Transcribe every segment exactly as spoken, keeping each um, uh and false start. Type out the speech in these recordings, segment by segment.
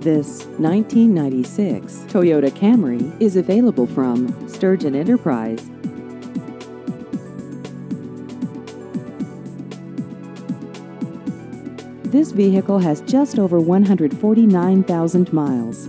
This nineteen ninety-six Toyota Camry is available from Sturgeon Enterprise. This vehicle has just over one hundred forty-nine thousand miles.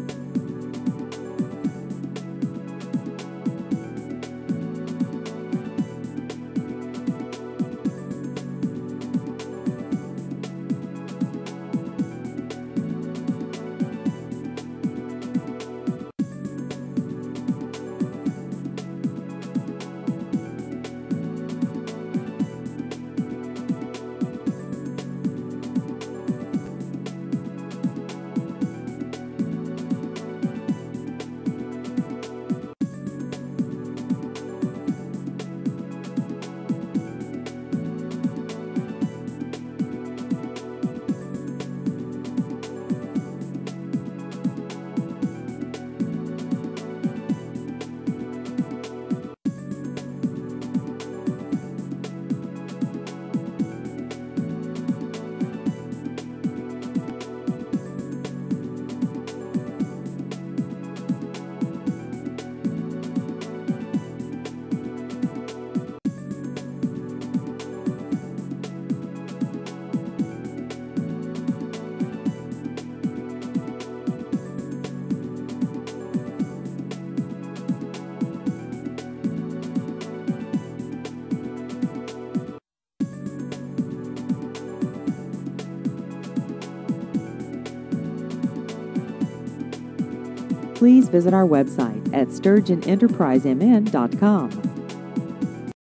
Please visit our website at sturgeon enterprise m n dot com.